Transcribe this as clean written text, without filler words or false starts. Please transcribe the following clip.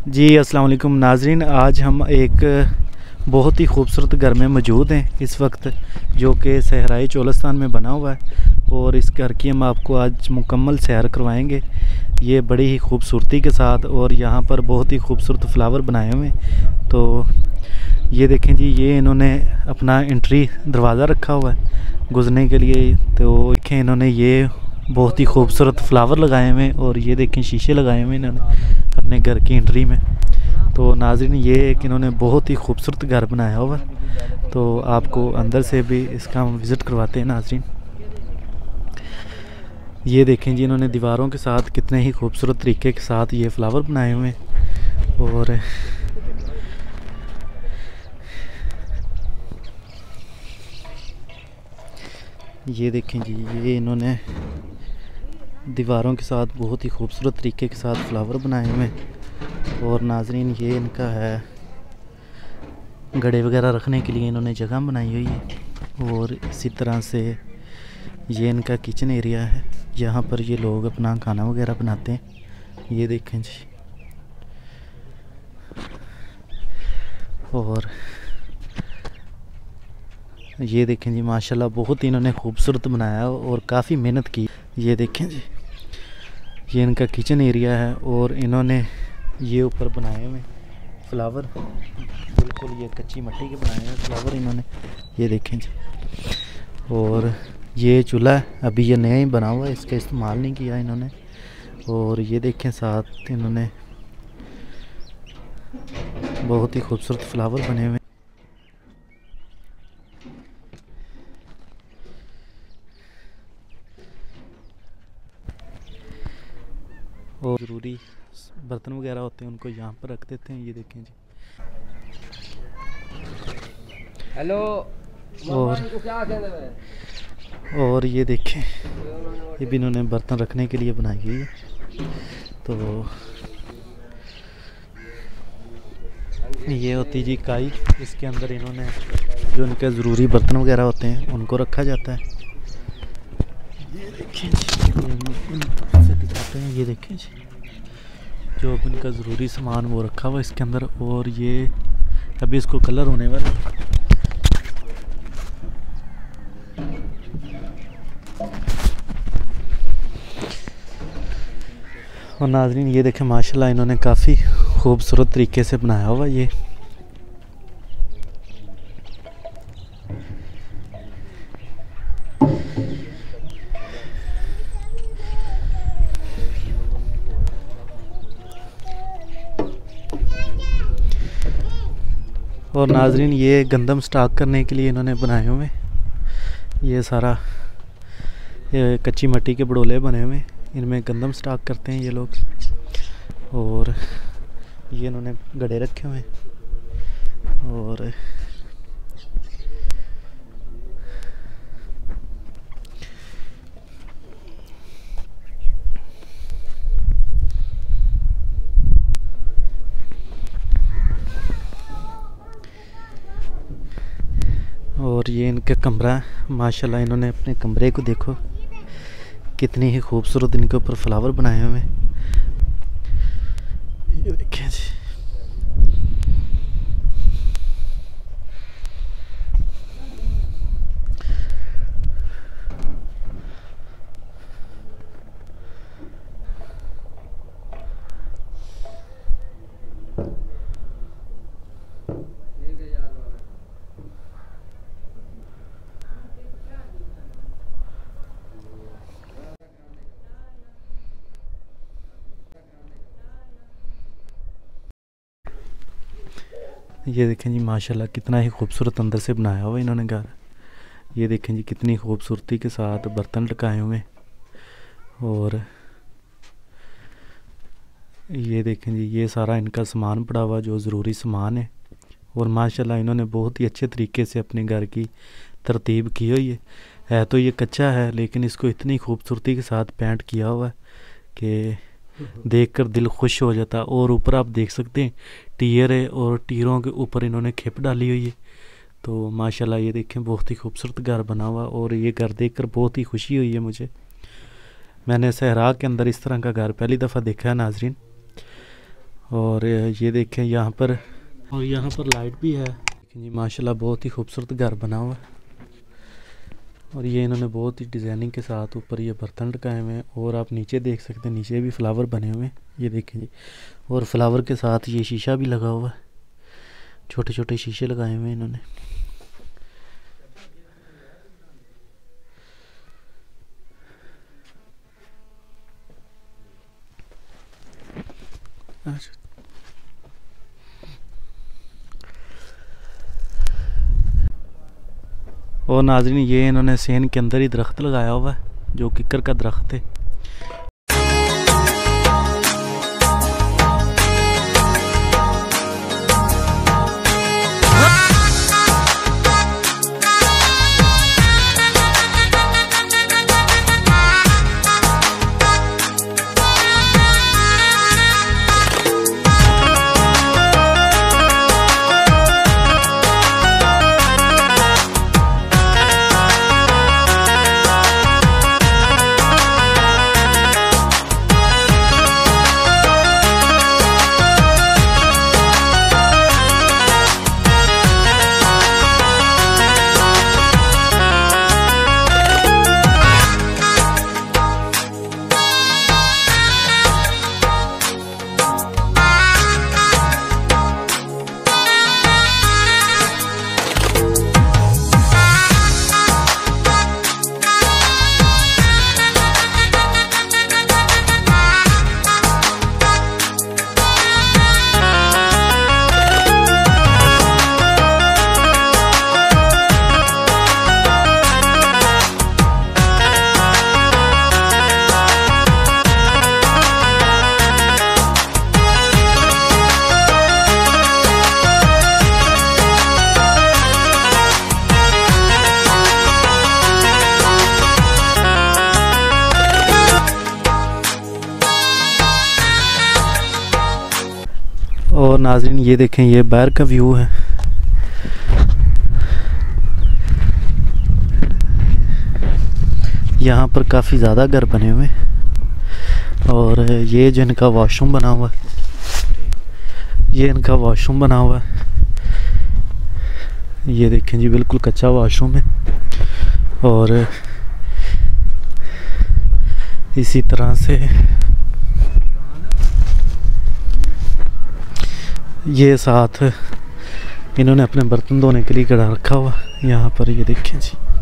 जी अस्सलाम वालेकुम नाजरीन, आज हम एक बहुत ही खूबसूरत घर में मौजूद हैं इस वक्त, जो कि सहराई चोलस्तान में बना हुआ है। और इस घर की हम आपको आज मुकम्मल सैर करवाएंगे, ये बड़ी ही खूबसूरती के साथ। और यहाँ पर बहुत ही खूबसूरत फ्लावर बनाए हुए हैं। तो ये देखें जी, ये इन्होंने अपना एंट्री दरवाज़ा रखा हुआ है गुजरने के लिए। तो देखें, इन्होंने ये बहुत ही खूबसूरत फ्लावर लगाए हुए हैं और ये देखें शीशे लगाए हुए हैं इन्होंने अपने घर की एंट्री में। तो नाज़रीन, ये एक इन्होंने बहुत ही खूबसूरत घर बनाया हुआ है। तो आपको अंदर से भी इसका हम विज़िट करवाते हैं नाज़रीन। ये देखें जी, इन्होंने दीवारों के साथ कितने ही खूबसूरत तरीके के साथ ये फ्लावर बनाए हुए हैं। और ये देखें जी, ये इन्होंने दीवारों के साथ बहुत ही खूबसूरत तरीके के साथ फ्लावर बनाए हुए हैं। और नाजरीन, ये इनका है गड़े वगैरह रखने के लिए इन्होंने जगह बनाई हुई है। और इसी तरह से ये इनका किचन एरिया है, यहाँ पर ये लोग अपना खाना वगैरह बनाते हैं। ये देखें जी, और ये देखें जी, माशाल्लाह बहुत ही इन्होंने खूबसूरत बनाया और काफ़ी मेहनत की। ये देखें जी, ये इनका किचन एरिया है और इन्होंने ये ऊपर बनाए हुए फ्लावर, बिल्कुल ये कच्ची मिट्टी के बनाए हुए फ्लावर इन्होंने। ये देखें जी, और ये चूल्हा अभी ये नया ही बना हुआ है, इसका इस्तेमाल नहीं किया इन्होंने। और ये देखें, साथ इन्होंने बहुत ही खूबसूरत फ्लावर बने हुए। और ज़रूरी बर्तन वगैरह होते हैं उनको यहाँ पर रख देते हैं। ये देखें जी, हेलो। और ये देखें, ये भी इन्होंने बर्तन रखने के लिए बनाई हुई है। तो ये होती जी काई, इसके अंदर इन्होंने जो इनके ज़रूरी बर्तन वगैरह होते हैं उनको रखा जाता है। ये देखें जी, से दिखाते हैं। ये देखें जी, जो अब इनका ज़रूरी सामान वो रखा हुआ इसके अंदर। और ये अभी इसको कलर होने वाला है। और नाज़रीन, ये देखें माशाल्लाह इन्होंने काफ़ी खूबसूरत तरीके से बनाया हुआ ये। और नाज़रीन, ये गंदम स्टॉक करने के लिए इन्होंने बनाए हुए, ये सारा ये कच्ची मिट्टी के बड़ोले बने हुए, इनमें गंदम स्टॉक करते हैं ये लोग। और ये इन्होंने गड्ढे रखे हुए हैं। और ये इनका कमरा, माशाल्लाह इन्होंने अपने कमरे को देखो, कितनी ही खूबसूरत इनके ऊपर फ्लावर बनाए हुए हैं। ये देखिए जी, ये देखें जी, माशाल्लाह कितना ही खूबसूरत अंदर से बनाया हुआ इन्होंने घर। ये देखें जी, कितनी खूबसूरती के साथ बर्तन लटकाए हुए। और ये देखें जी, ये सारा इनका सामान पड़ा हुआ जो ज़रूरी सामान है। और माशाल्लाह इन्होंने बहुत ही अच्छे तरीके से अपने घर की तरतीब की हुई है। तो ये कच्चा है, लेकिन इसको इतनी खूबसूरती के साथ पेंट किया हुआ है कि देखकर दिल खुश हो जाता। और ऊपर आप देख सकते हैं टीयर है, और टीयरों के ऊपर इन्होंने खिप डाली हुई है। तो माशाल्लाह ये देखें, बहुत ही खूबसूरत घर बना हुआ। और ये घर देखकर बहुत ही खुशी हुई है मुझे। मैंने सहरा के अंदर इस तरह का घर पहली दफ़ा देखा है नाजरीन। और ये देखें यहाँ पर, और यहाँ पर लाइट भी है जी। माशाल्लाह बहुत ही खूबसूरत घर बना हुआ है। और ये इन्होंने बहुत ही डिज़ाइनिंग के साथ ऊपर ये बर्तन लगाए हुए हैं। और आप नीचे देख सकते हैं, नीचे भी फ्लावर बने हुए हैं, ये देखें जी। और फ्लावर के साथ ये शीशा भी लगा हुआ है, छोटे छोटे शीशे लगाए हुए हैं इन्होंने। और नाज़रीन ये इन्होंने सेन के अंदर ही दरख्त लगाया हुआ है, जो किक्कर का दरख्त है। और नाज़रीन ये देखें, ये बाहर का व्यू है। यहाँ पर काफ़ी ज़्यादा घर बने हुए हैं। और ये जो इनका वॉशरूम बना हुआ है, ये इनका वॉशरूम बना हुआ है, ये देखें जी, बिल्कुल कच्चा वॉशरूम है। और इसी तरह से ये साथ इन्होंने अपने बर्तन धोने के लिए गड़ा रखा हुआ यहाँ पर, ये देखें जी।